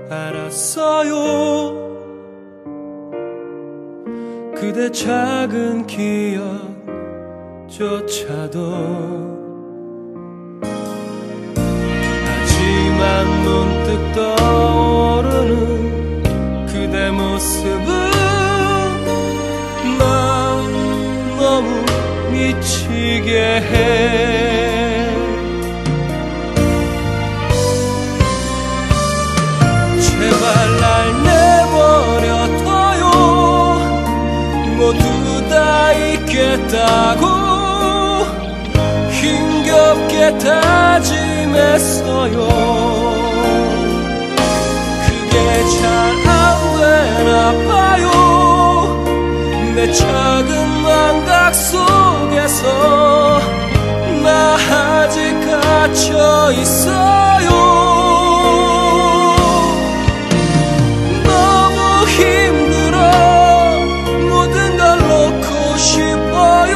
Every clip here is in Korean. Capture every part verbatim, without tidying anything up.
알았어요. 그대 작은 기억조차도. 하지만 문득 떠오르는 그대 모습은 날 너무 미치게 해. 제발 날 내버려둬요. 모두 다 있겠다고 힘겹게 다짐했어요. 그게 잘 안 되나 봐요. 내 작은 망각 속에서 나 아직 갇혀 있어요. 너무 힘들어 모든 걸 놓고 싶어요.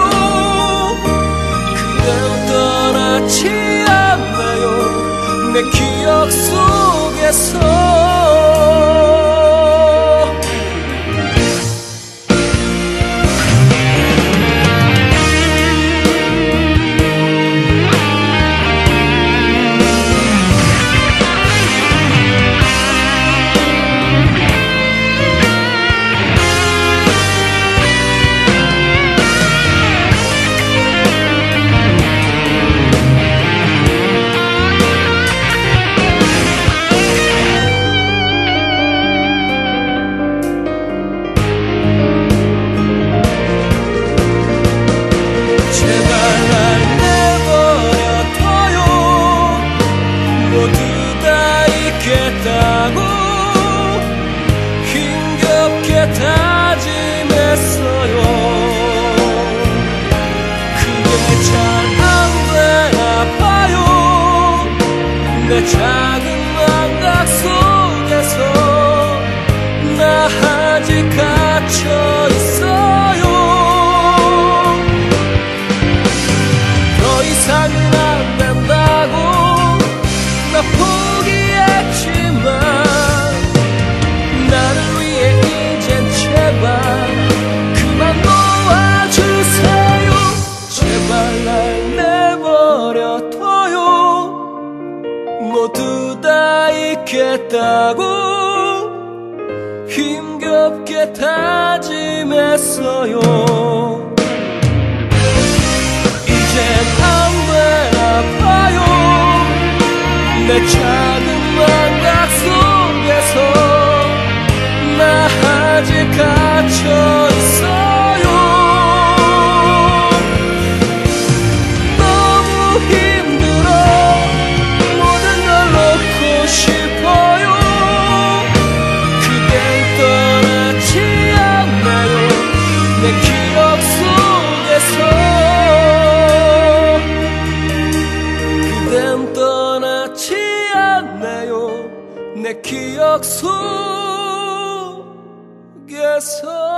그댈 떠나지 않나요 내 기억 속에서. 힘겹게 다짐했어요. 그게 잘 안 되나 봐요. 내 작은 망각 속에서 나 아직 갇혀 있어요. 더 이상은 안 된다고 나 포기했지만 나를 위해 이젠 제발 그만 놓아주세요. 제발 날 내버려둬요. 모두 다 있겠다고 힘겹게 다짐했어요. 이젠 안 되나 봐요. 내 작은 망각 속에서 나 아직 갇혀 있어요. 너무 힘들어 모든 걸 놓고 싶어요. 그댄 떠나지 않나요 내 기억 속에서. 그댄 떠나지 않나요 내 기억 속에서.